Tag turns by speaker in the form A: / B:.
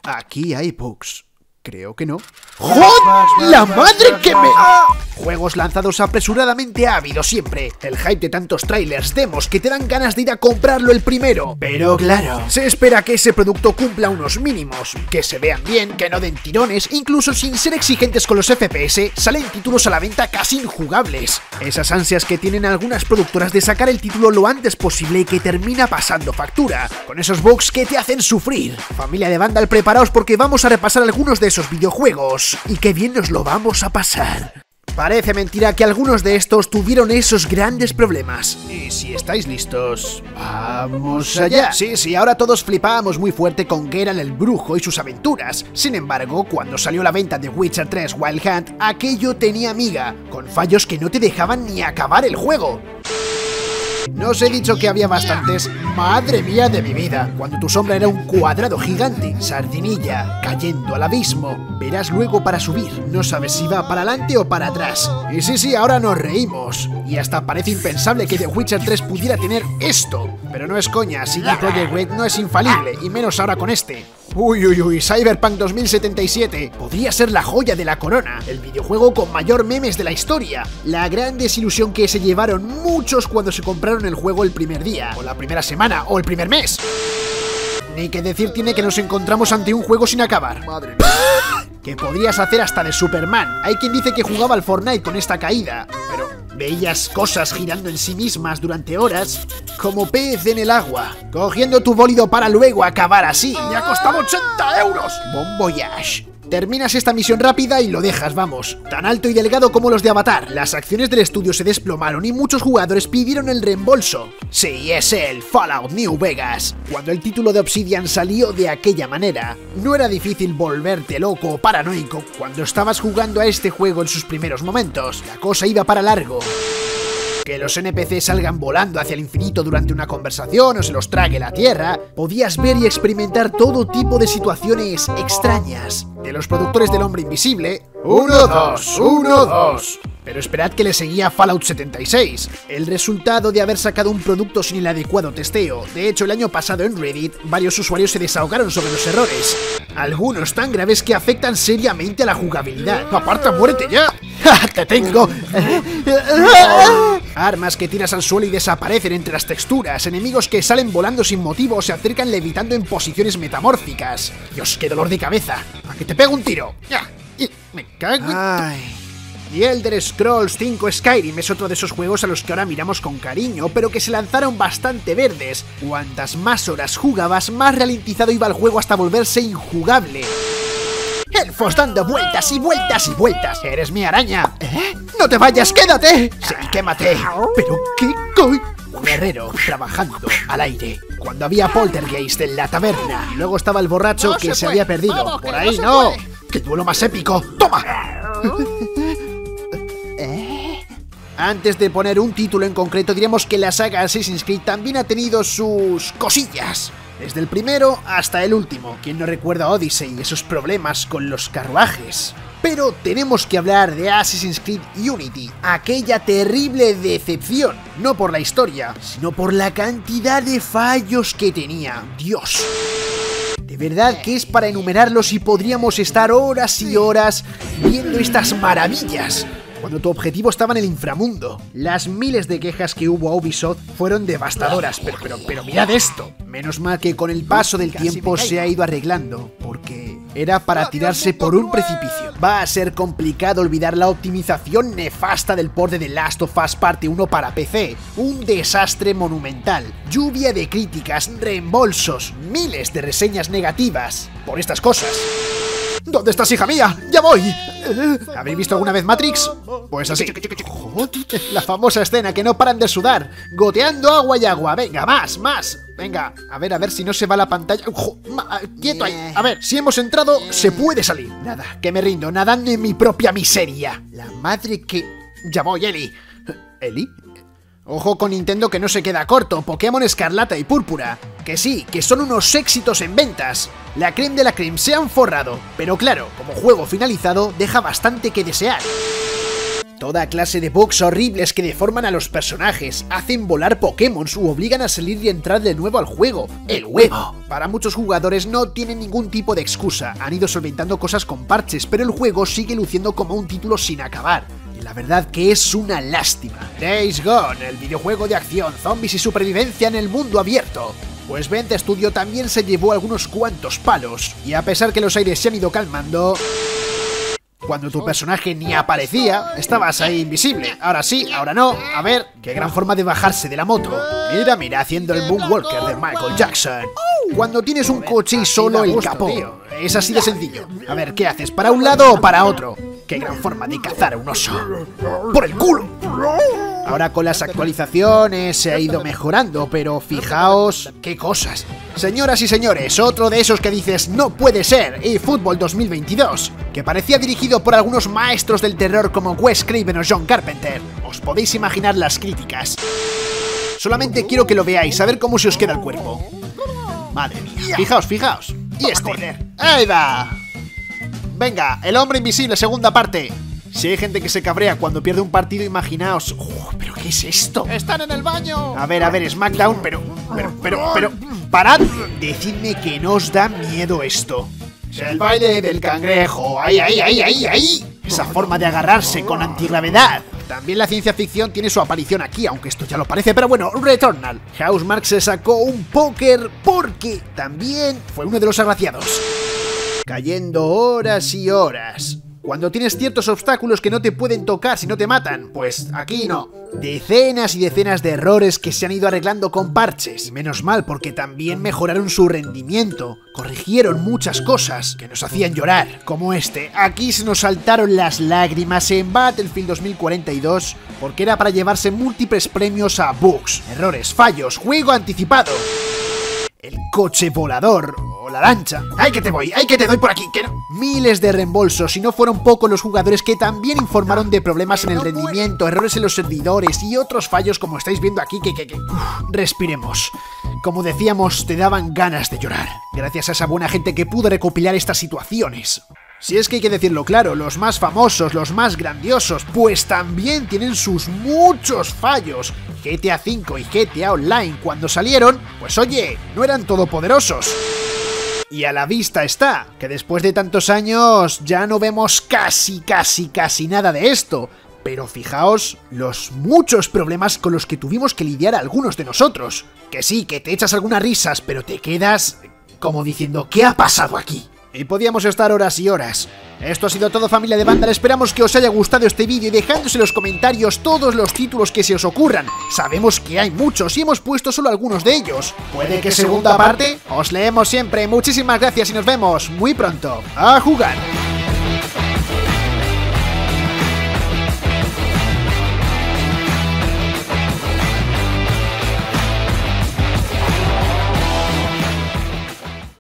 A: Aquí hay bugs. Creo que no. ¡Joder! ¡La madre que me...! Juegos lanzados apresuradamente ha habido siempre. El hype de tantos trailers, demos, que te dan ganas de ir a comprarlo el primero. Pero claro, se espera que ese producto cumpla unos mínimos, que se vean bien, que no den tirones, incluso sin ser exigentes con los FPS, salen títulos a la venta casi injugables. Esas ansias que tienen algunas productoras de sacar el título lo antes posible y que termina pasando factura, con esos bugs que te hacen sufrir. Familia de Vandal, preparaos porque vamos a repasar algunos de esos videojuegos, y qué bien nos lo vamos a pasar. Parece mentira que algunos de estos tuvieron esos grandes problemas. Y si estáis listos, ¡vamos allá! Sí, ahora todos flipábamos muy fuerte con Geralt el Brujo y sus aventuras. Sin embargo, cuando salió la venta de Witcher 3 Wild Hunt, aquello tenía miga, con fallos que no te dejaban ni acabar el juego. No os he dicho que había bastantes. Madre mía de mi vida, cuando tu sombra era un cuadrado gigante, sardinilla, cayendo al abismo. Verás luego para subir, no sabes si va para adelante o para atrás. Y sí, ahora nos reímos. Y hasta parece impensable que The Witcher 3 pudiera tener esto. Pero no es coña, CD Projekt Red no es infalible, y menos ahora con este. Uy, Cyberpunk 2077 podría ser la joya de la corona, el videojuego con mayor memes de la historia, la gran desilusión que se llevaron muchos cuando se compraron el juego el primer día, o la primera semana, o el primer mes. Ni que decir tiene que nos encontramos ante un juego sin acabar. Madre mía. Que podrías hacer hasta de Superman. Hay quien dice que jugaba al Fortnite con esta caída, pero veías cosas girando en sí mismas durante horas, como pez en el agua, cogiendo tu bólido para luego acabar así. ¡Me ha costado 80 euros! Bon voyage. Terminas esta misión rápida y lo dejas, vamos. Tan alto y delgado como los de Avatar. Las acciones del estudio se desplomaron y muchos jugadores pidieron el reembolso. Sí, es el Fallout New Vegas. Cuando el título de Obsidian salió de aquella manera, no era difícil volverte loco o paranoico cuando estabas jugando a este juego en sus primeros momentos. La cosa iba para largo. Que los NPC salgan volando hacia el infinito durante una conversación o se los trague la tierra, podías ver y experimentar todo tipo de situaciones extrañas. De los productores del Hombre Invisible, 1, 2. Pero esperad que le seguía Fallout 76, el resultado de haber sacado un producto sin el adecuado testeo. De hecho, el año pasado en Reddit, varios usuarios se desahogaron sobre los errores. Algunos tan graves que afectan seriamente a la jugabilidad. ¡Aparta, muérete ya! ¡Ja, te tengo! Armas que tiras al suelo y desaparecen entre las texturas, enemigos que salen volando sin motivo o se acercan levitando en posiciones metamórficas. Dios, qué dolor de cabeza. ¡A que te pego un tiro! ¡Ya! Y me cago en... Y Elder Scrolls 5 Skyrim es otro de esos juegos a los que ahora miramos con cariño, pero que se lanzaron bastante verdes. Cuantas más horas jugabas, más ralentizado iba el juego hasta volverse injugable. Elfos dando vueltas y vueltas y vueltas. ¡Eres mi araña! ¡No te vayas, quédate! ¡Sí, quémate! ¿Pero qué coy? Un herrero trabajando al aire. Cuando había poltergeist en la taberna. Luego estaba el borracho que se había perdido. Vamos, por ahí no. ¡Qué duelo más épico! ¡Toma! Antes de poner un título en concreto, diremos que la saga Assassin's Creed también ha tenido sus cosillas. Desde el primero hasta el último. ¿Quién no recuerda Odyssey y esos problemas con los carruajes? Pero tenemos que hablar de Assassin's Creed Unity, aquella terrible decepción, no por la historia, sino por la cantidad de fallos que tenía. ¡Dios! De verdad que es para enumerarlos y podríamos estar horas y horas viendo estas maravillas. Cuando tu objetivo estaba en el inframundo. Las miles de quejas que hubo a Ubisoft fueron devastadoras, pero mirad esto. Menos mal que con el paso del tiempo se ha ido arreglando, porque era para tirarse por un precipicio. Va a ser complicado olvidar la optimización nefasta del port de The Last of Us Parte 1 para PC. Un desastre monumental. Lluvia de críticas, reembolsos, miles de reseñas negativas por estas cosas. ¿Dónde estás, hija mía? ¡Ya voy! ¿Habéis visto alguna vez Matrix? Pues así. La famosa escena que no paran de sudar, goteando agua y agua. Venga, más. Venga, a ver si no se va la pantalla. Quieto ahí. A ver, si hemos entrado, se puede salir. Nada, que me rindo, nadando en mi propia miseria. La madre que... Ya voy, Eli. ¿Eli? Ojo con Nintendo que no se queda corto, Pokémon Escarlata y Púrpura. Que sí, que son unos éxitos en ventas. La creme de la creme se han forrado, pero claro, como juego finalizado deja bastante que desear. Toda clase de bugs horribles que deforman a los personajes, hacen volar Pokémon u obligan a salir y entrar de nuevo al juego. ¡El huevo! Para muchos jugadores no tiene ningún tipo de excusa, han ido solventando cosas con parches, pero el juego sigue luciendo como un título sin acabar. Y la verdad que es una lástima. Days Gone, el videojuego de acción, zombies y supervivencia en el mundo abierto. Pues Bend Studio también se llevó algunos cuantos palos, y a pesar que los aires se han ido calmando... Cuando tu personaje ni aparecía, estabas ahí invisible. Ahora sí, ahora no. A ver, qué gran forma de bajarse de la moto. Mira, mira, haciendo el Moonwalker de Michael Jackson. Cuando tienes un coche y solo el capó. Es así de sencillo. A ver, ¿qué haces? ¿Para un lado o para otro? Qué gran forma de cazar a un oso. ¡Por el culo! Ahora con las actualizaciones se ha ido mejorando, pero fijaos qué cosas. Señoras y señores, otro de esos que dices no puede ser, eFootball 2022, que parecía dirigido por algunos maestros del terror como Wes Craven o John Carpenter. Os podéis imaginar las críticas. Solamente quiero que lo veáis, a ver cómo se os queda el cuerpo. Madre mía, fijaos, fijaos. Y este. ¡Ahí va! Venga, El Hombre Invisible, segunda parte. Si hay gente que se cabrea cuando pierde un partido, imaginaos... ¿Pero qué es esto? ¡Están en el baño! A ver, SmackDown, pero... ¡Parad! Decidme que no os da miedo esto. El baile del cangrejo. ¡Ahí! Esa forma de agarrarse con antigravedad. También la ciencia ficción tiene su aparición aquí, aunque esto ya lo parece, pero bueno, Returnal. Housemarque se sacó un póker porque también fue uno de los agraciados. Cayendo horas y horas. Cuando tienes ciertos obstáculos que no te pueden tocar si no te matan, pues aquí no. Decenas y decenas de errores que se han ido arreglando con parches. Y menos mal, porque también mejoraron su rendimiento. Corrigieron muchas cosas que nos hacían llorar, como este. Aquí se nos saltaron las lágrimas en Battlefield 2042, porque era para llevarse múltiples premios a bugs, errores, fallos, juego anticipado. El coche volador o la lancha. ¡Ay, que te voy! ¡Ay, que te doy por aquí! ¡Que no! Miles de reembolsos, y no fueron pocos los jugadores que también informaron de problemas en el rendimiento, errores en los servidores y otros fallos como estáis viendo aquí que... Respiremos. Como decíamos, te daban ganas de llorar, gracias a esa buena gente que pudo recopilar estas situaciones. Si es que hay que decirlo claro, los más famosos, los más grandiosos, pues también tienen sus muchos fallos. GTA V y GTA Online, cuando salieron, pues oye, no eran todopoderosos. Y a la vista está, que después de tantos años ya no vemos casi nada de esto. Pero fijaos los muchos problemas con los que tuvimos que lidiar algunos de nosotros. Que sí, que te echas algunas risas, pero te quedas como diciendo, ¿qué ha pasado aquí? Y podíamos estar horas y horas. Esto ha sido todo, familia de Vandal. Esperamos que os haya gustado este vídeo y dejándose en los comentarios todos los títulos que se os ocurran. Sabemos que hay muchos y hemos puesto solo algunos de ellos. Puede que segunda parte os leemos siempre. Muchísimas gracias y nos vemos muy pronto. ¡A jugar!